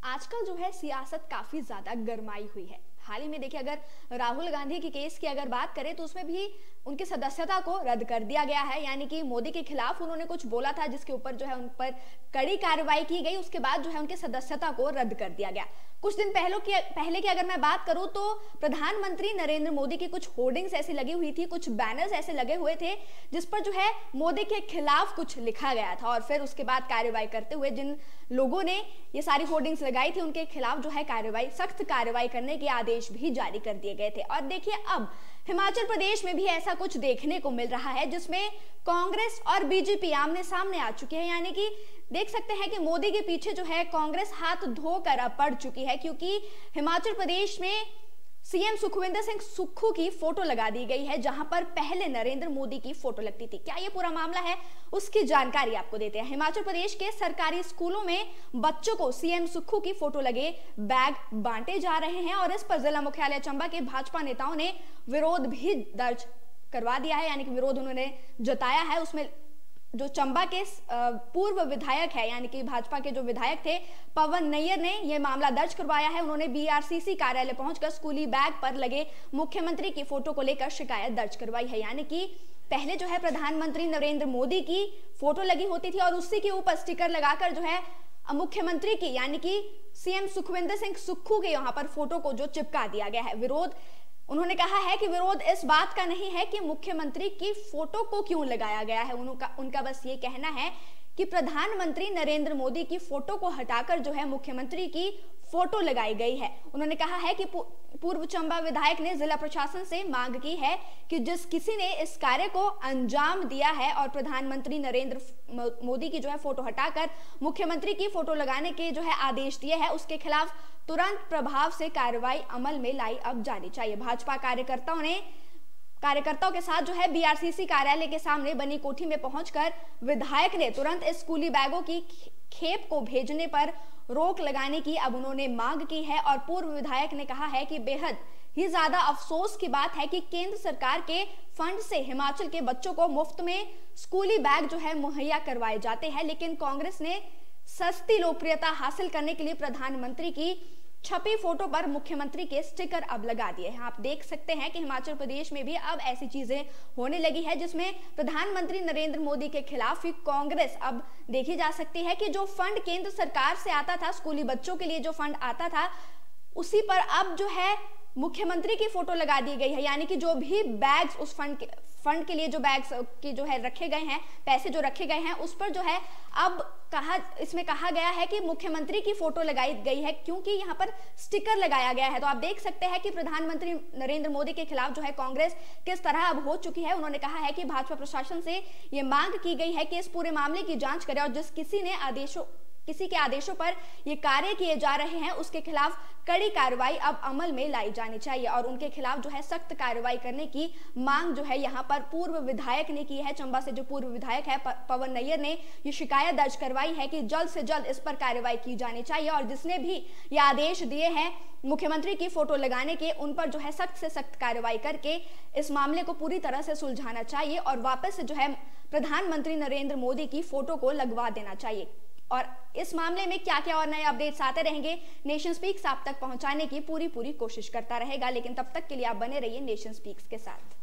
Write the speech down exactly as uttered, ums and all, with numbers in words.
आजकल जो है सियासत काफी ज्यादा गरमाई हुई है। हाल ही में देखिए, अगर राहुल गांधी के केस की अगर बात करें तो उसमें भी उनकी सदस्यता को रद्द कर दिया गया है। यानी कि मोदी के खिलाफ उन्होंने कुछ बोला था जिसके ऊपर जो है उन पर कड़ी कार्रवाई की गई, उसके बाद जो है उनकी सदस्यता को रद्द कर दिया गया। कुछ दिन पहले की पहले की अगर मैं बात करूं तो प्रधानमंत्री नरेंद्र मोदी की कुछ होर्डिंग्स ऐसी लगी हुई थी, कुछ बैनर्स ऐसे लगे हुए थे जिस पर जो है मोदी के खिलाफ कुछ लिखा गया था, और फिर उसके बाद कार्रवाई करते हुए जिन लोगों ने ये सारी होर्डिंग्स लगाई थी उनके खिलाफ जो है कार्रवाई सख्त कार्रवाई करने के आदेश भी जारी कर दिए गए थे। और देखिए, अब हिमाचल प्रदेश में भी ऐसा कुछ देखने को मिल रहा है जिसमें कांग्रेस और बीजेपी आमने सामने आ चुकी है। यानी कि देख सकते हैं कि मोदी के पीछे जो है कांग्रेस हाथ धोकर अब पड़ चुकी है, क्योंकि हिमाचल प्रदेश में सीएम सुखविंदर सिंह सुक्खू की फोटो लगा दी गई है, जहां पर पहले नरेंद्र मोदी की फोटो लगती थी। क्या ये पूरा मामला है, उसकी जानकारी आपको देते हैं। हिमाचल प्रदेश के सरकारी स्कूलों में बच्चों को सीएम सुक्खू की फोटो लगे बैग बांटे जा रहे हैं, और इस पर जिला मुख्यालय चंबा के भाजपा नेताओं ने विरोध भी दर्ज करवा दिया है। यानी कि विरोध उन्होंने जताया है। उसमें जो चंबा के पूर्व विधायक है, यानी कि भाजपा के जो विधायक थे पवन नैयर ने यह मामला दर्ज करवाया है। उन्होंने बीआरसीसी कार्यालय पहुंचकर स्कूली बैग पर लगे मुख्यमंत्री की फोटो को लेकर शिकायत दर्ज करवाई है। यानी कि पहले जो है प्रधानमंत्री नरेंद्र मोदी की फोटो लगी होती थी और उसी के ऊपर स्टिकर लगाकर जो है मुख्यमंत्री की यानी कि सीएम सुखविंदर सिंह सुक्खू के यहाँ पर फोटो को जो चिपका दिया गया है। विरोध उन्होंने कहा है कि विरोध इस बात का नहीं है कि मुख्यमंत्री की फोटो को क्यों लगाया गया है, उनका उनका बस ये कहना है कि प्रधानमंत्री नरेंद्र मोदी की फोटो को हटाकर जो है मुख्यमंत्री की फोटो लगाई गई है। उन्होंने कहा है कि पूर्व चंबा विधायक ने जिला प्रशासन से मांग की है कि जिस किसी ने इस कार्य को अंजाम दिया है और प्रधानमंत्री नरेंद्र मोदी की जो है फोटो हटाकर मुख्यमंत्री की फोटो लगाने के जो है आदेश दिए हैं, उसके खिलाफ तुरंत प्रभाव से कार्रवाई अमल में लाई अब जानी चाहिए। भाजपा कार्यकर्ताओं ने कार्यकर्ताओं के साथ जो है बीआरसीसी कार्यालय के सामने बनी कोठी में पहुंचकर विधायक ने तुरंत इस स्कूली बैगों की खेप को भेजने पर रोक लगाने की अब उन्होंने मांग की है। और पूर्व विधायक ने कहा है कि बेहद ही ज्यादा अफसोस की बात है कि केंद्र सरकार के फंड से हिमाचल के बच्चों को मुफ्त में स्कूली बैग जो है मुहैया करवाए जाते हैं, लेकिन कांग्रेस ने सस्ती लोकप्रियता हासिल करने के लिए प्रधानमंत्री की छपी फोटो पर मुख्यमंत्री के स्टिकर अब लगा दिए हैं। आप देख सकते हैं कि हिमाचल प्रदेश में भी अब ऐसी चीजें होने लगी है जिसमें प्रधानमंत्री नरेंद्र मोदी के खिलाफ ही कांग्रेस अब देखी जा सकती है कि जो फंड केंद्र सरकार से आता था, स्कूली बच्चों के लिए जो फंड आता था, उसी पर अब जो है मुख्यमंत्री की फोटो लगा दी गई है। यानी कि जो भी बैग्स उस फंड के फंड के लिए जो बैग्स की जो है रखे गए हैं, पैसे जो रखे गए हैं, उस पर जो है अब कहा इसमें कहा गया है कि मुख्यमंत्री की फोटो लगाई गई है, क्योंकि यहाँ पर स्टिकर लगाया गया है। तो आप देख सकते हैं कि प्रधानमंत्री नरेंद्र मोदी के खिलाफ जो है कांग्रेस किस तरह अब हो चुकी है। उन्होंने कहा है कि भाजपा प्रशासन से ये मांग की गई है कि इस पूरे मामले की जांच करे और जिस किसी ने आदेशों किसी के आदेशों पर ये कार्य किए जा रहे हैं उसके खिलाफ कड़ी कार्रवाई अब अमल में लाई जानी चाहिए, और उनके खिलाफ जो है सख्त कार्रवाई करने की मांग जो है यहाँ पर पूर्व विधायक ने की है। चंबा से जो पूर्व विधायक है पवन नैयर ने ये शिकायत दर्ज करवाई है कि जल्द से जल्द इस पर कार्रवाई की जानी चाहिए, और जिसने भी ये आदेश दिए हैं मुख्यमंत्री की फोटो लगाने के, उन पर जो है सख्त से सख्त कार्रवाई करके इस मामले को पूरी तरह से सुलझाना चाहिए और वापस से जो है प्रधानमंत्री नरेंद्र मोदी की फोटो को लगवा देना चाहिए। और इस मामले में क्या क्या और नए अपडेट्स आते रहेंगे, नेशन स्पीक्स आप तक पहुंचाने की पूरी पूरी कोशिश करता रहेगा। लेकिन तब तक के लिए आप बने रहिए नेशन स्पीक्स के साथ।